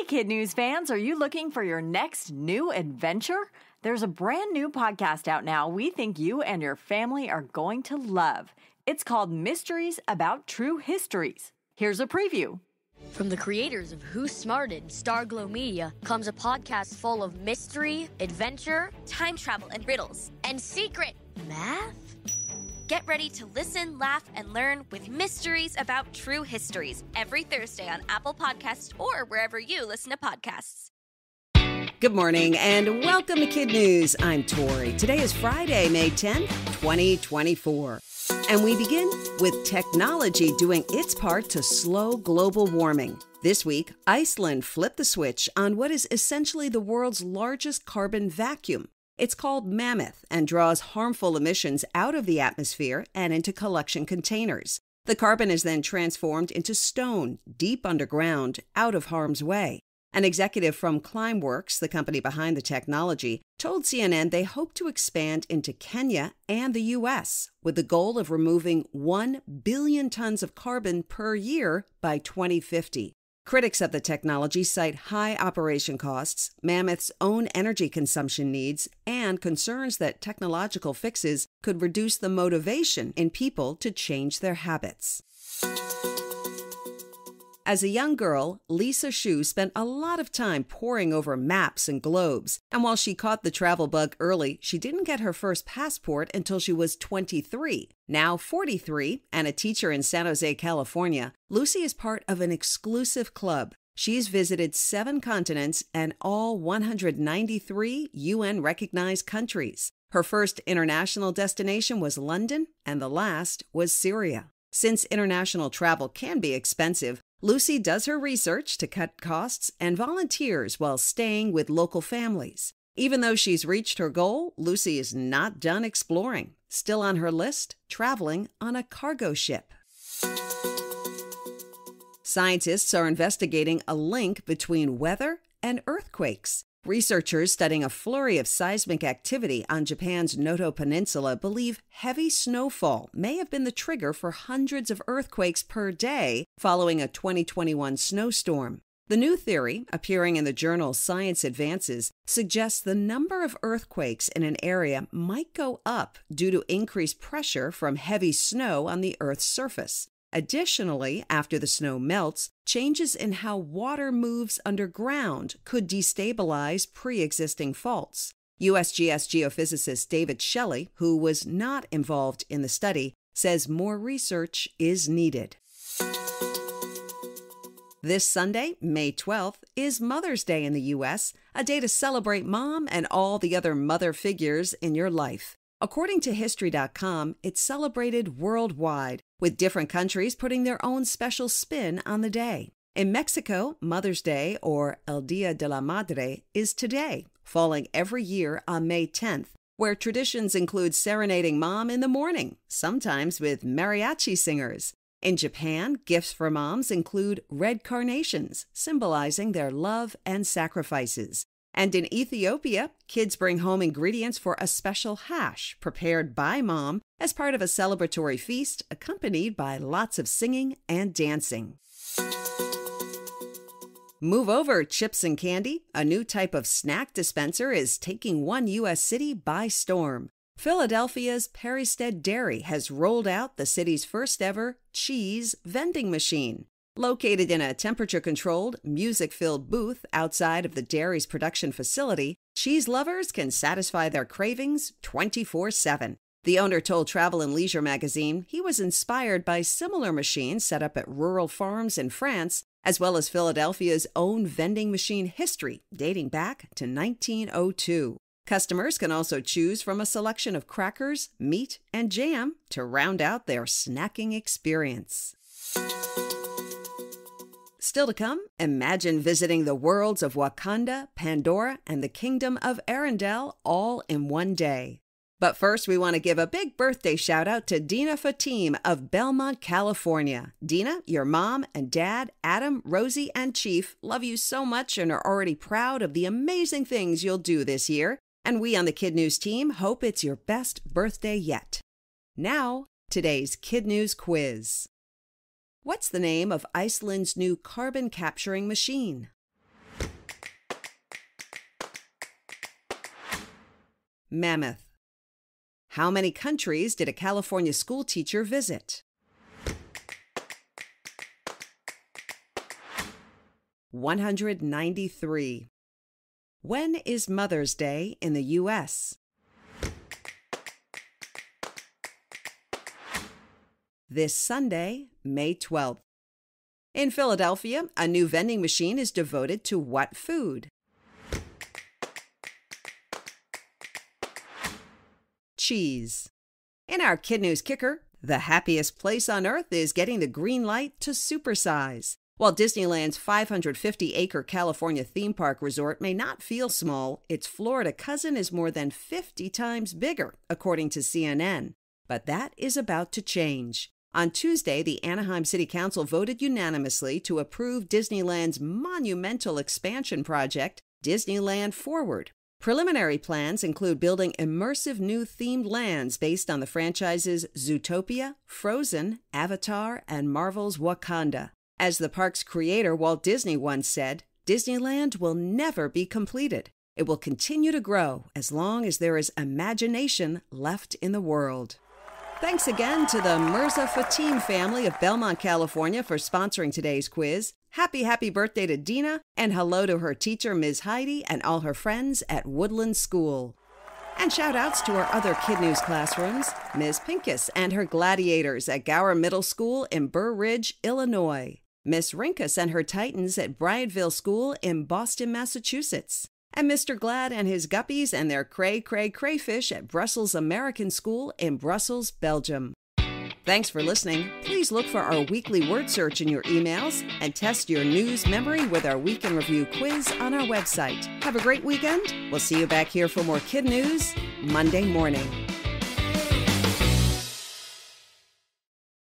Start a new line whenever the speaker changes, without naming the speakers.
Kid News fans, are you looking for your next new adventure? There's a brand new podcast out now we think you and your family are going to love. It's called Mysteries About True Histories. Here's a preview.
From the creators of Who Smarted and Starglow Media comes a podcast full of mystery, adventure,
time travel, and riddles.
and secret math.
Get ready to listen, laugh, and learn with Mysteries About True Histories every Thursday on Apple Podcasts or wherever you listen to podcasts.
Good morning and welcome to Kid News. I'm Tori. Today is Friday, May 10th, 2024. And we begin with technology doing its part to slow global warming. This week, Iceland flipped the switch on what is essentially the world's largest carbon vacuum. It's called Mammoth and draws harmful emissions out of the atmosphere and into collection containers. The carbon is then transformed into stone deep underground, out of harm's way. An executive from Climeworks, the company behind the technology, told CNN they hope to expand into Kenya and the U.S. with the goal of removing 1 billion tons of carbon per year by 2050. Critics of the technology cite high operation costs, Mammoth's own energy consumption needs, and concerns that technological fixes could reduce the motivation in people to change their habits. As a young girl, Lisa Shu spent a lot of time poring over maps and globes, and while she caught the travel bug early, she didn't get her first passport until she was 23. Now 43, and a teacher in San Jose, California, Lucy is part of an exclusive club. She's visited 7 continents and all 193 UN-recognized countries. Her first international destination was London, and the last was Syria. Since international travel can be expensive, Lucy does her research to cut costs and volunteers while staying with local families. Even though she's reached her goal, Lucy is not done exploring. Still on her list, traveling on a cargo ship. Scientists are investigating a link between weather and earthquakes. Researchers studying a flurry of seismic activity on Japan's Noto Peninsula believe heavy snowfall may have been the trigger for hundreds of earthquakes per day following a 2021 snowstorm. The new theory, appearing in the journal Science Advances, suggests the number of earthquakes in an area might go up due to increased pressure from heavy snow on the Earth's surface. Additionally, after the snow melts, changes in how water moves underground could destabilize pre-existing faults. USGS geophysicist David Shelley, who was not involved in the study, says more research is needed. This Sunday, May 12th, is Mother's Day in the U.S., a day to celebrate Mom and all the other mother figures in your life. According to History.com, it's celebrated worldwide, with different countries putting their own special spin on the day. In Mexico, Mother's Day, or El Día de la Madre, is today, falling every year on May 10th, where traditions include serenading Mom in the morning, sometimes with mariachi singers. In Japan, gifts for moms include red carnations, symbolizing their love and sacrifices. And in Ethiopia, kids bring home ingredients for a special hash prepared by Mom as part of a celebratory feast accompanied by lots of singing and dancing. Move over, chips and candy. A new type of snack dispenser is taking one U.S. city by storm. Philadelphia's Perrystead Dairy has rolled out the city's first ever cheese vending machine. Located in a temperature-controlled, music-filled booth outside of the dairy's production facility, cheese lovers can satisfy their cravings 24/7. The owner told Travel and Leisure magazine he was inspired by similar machines set up at rural farms in France, as well as Philadelphia's own vending machine history dating back to 1902. Customers can also choose from a selection of crackers, meat, and jam to round out their snacking experience. Still to come, imagine visiting the worlds of Wakanda, Pandora, and the Kingdom of Arendelle all in one day. But first, we want to give a big birthday shout out to Dina Fatim of Belmont, California. Dina, your mom and dad, Adam, Rosie, and Chief love you so much and are already proud of the amazing things you'll do this year. And we on the Kid News team hope it's your best birthday yet. Now, today's Kid News quiz. What's the name of Iceland's new carbon capturing machine? mammoth. How many countries did a California school teacher visit? 193. When is Mother's Day in the U.S.? This Sunday, May 12th. In Philadelphia, a new vending machine is devoted to what food? Cheese. In our Kid News Kicker, the happiest place on earth is getting the green light to supersize. While Disneyland's 550-acre California theme park resort may not feel small, its Florida cousin is more than 50 times bigger, according to CNN. But that is about to change. On Tuesday, the Anaheim City Council voted unanimously to approve Disneyland's monumental expansion project, Disneyland Forward. Preliminary plans include building immersive new themed lands based on the franchises Zootopia, Frozen, Avatar, and Marvel's Wakanda. As the park's creator, Walt Disney, once said, Disneyland will never be completed. It will continue to grow as long as there is imagination left in the world. Thanks again to the Mirza Fatim family of Belmont, California for sponsoring today's quiz. Happy birthday to Dina, and hello to her teacher, Ms. Heidi, and all her friends at Woodland School. And shout-outs to our other Kid News classrooms, Ms. Pincus and her gladiators at Gower Middle School in Burr Ridge, Illinois. Miss Rinkus and her Titans at Bryantville School in Boston, Massachusetts. And Mr. Glad and his guppies and their crayfish at Brussels American School in Brussels, Belgium. Thanks for listening. Please look for our weekly word search in your emails and test your news memory with our Week in Review quiz on our website. Have a great weekend. We'll see you back here for more Kid News Monday morning.